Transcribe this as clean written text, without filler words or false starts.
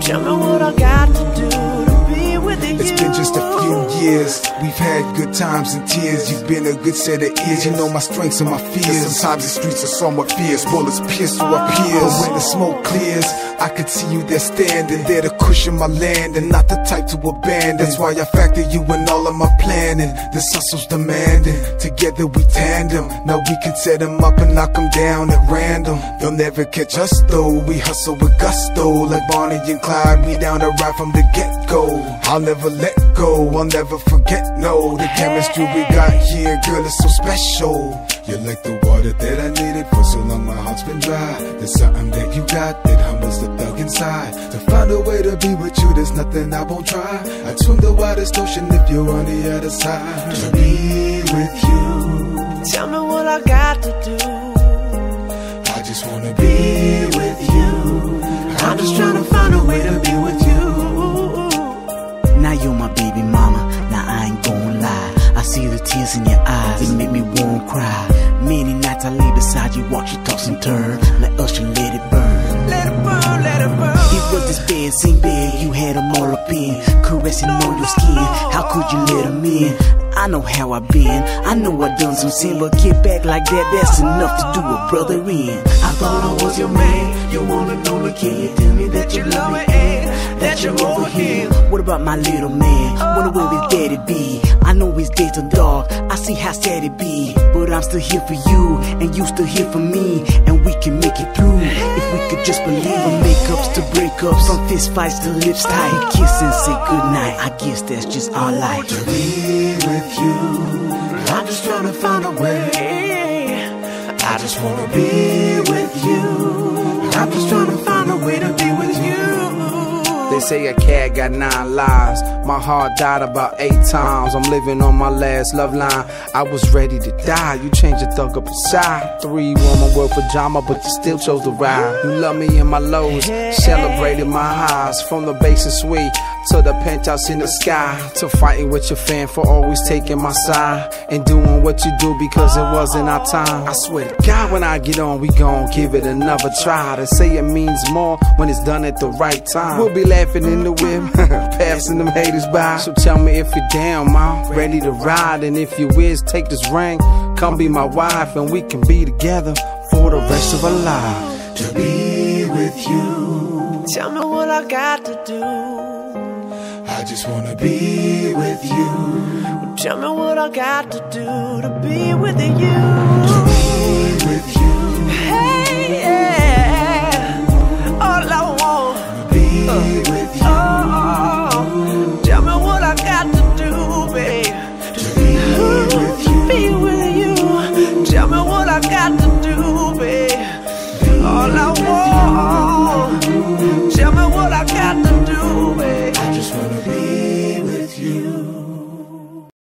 Tell me what I got to do to be with you. It's been just a few years, we've had good times and tears. You've been a good set of ears, you know my strengths and my fears. Sometimes the streets are somewhat fierce, bullets pierce through our peers. But when the smoke clears, I could see you there standing, there to cushion my land, and not the type to abandon. That's why I factor you in all of my planning. This hustle's demanding, together we tandem. Now we can set them up and knock them down at random. You'll never catch us though, we hustle with gusto. Like Bonnie and Clyde, we down to ride from the get-go. I'll never let go, I'll never forget, no. The chemistry we got here, girl, is so special. You're like the water that I needed for so long, my heart's been dry. There's something that you got that humbles the thug inside. To find a way to be with you, there's nothing I won't try. I'd swim the widest ocean if you're on the other side. To be with you, tell me what I got to do. I just wanna be with you. I'm just trying to find a way to be with you. Now you're my baby mama, now I ain't gon' lie. I see the tears in your eyes, it make me wanna cry. Many nights I lay beside you, watch you toss and turn. Let Usher let it burn. Let it burn, let it burn. It was this bed, same bed, you had them all up in, caressing on your skin. How could you let them in? I know how I been, I know I done some sin, but get back like that, that's enough to do a brother in. I thought I was your man, you wanna know me, can you tell me that you love me and that you're over here? What about my little man, wonder where his daddy be? I know his days are dark, I see how sad it be, but I'm still here for you, and you still here for me, and we can make it through, if we could just believe. From makeups to breakups, from fist fights to lips tight, we kiss and say goodnight, I guess that's just our life. To be with you, I'm just trying to find a way. I just wanna be with you. I'm just trying to find a way to be with you. They say a cat got 9 lives. My heart died about 8 times. I'm living on my last love line. I was ready to die. You changed your thug up inside. 3 wore my work pajama, but you still chose to ride. You love me in my lows, celebrated my highs. From the basement suite to the penthouse in the sky, to fighting with your fan for always taking my side, and doing what you do because it wasn't our time. I swear to God, when I get on, we gon' give it another try. They say it means more when it's done at the right time. We'll be laughing in the whip, passing them haters by. So tell me if you're down, ma, ready to ride. And if you is, take this ring, come be my wife, and we can be together for the rest of our lives. To be with you, tell me what I got to do. I just wanna be with you. Tell me what I got to do to be with you.